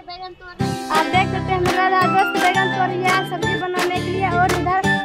आप देख सकते हैं मेरा दोस्त बैगन तोड़ रही है सब्जी बनाने के लिए। और इधर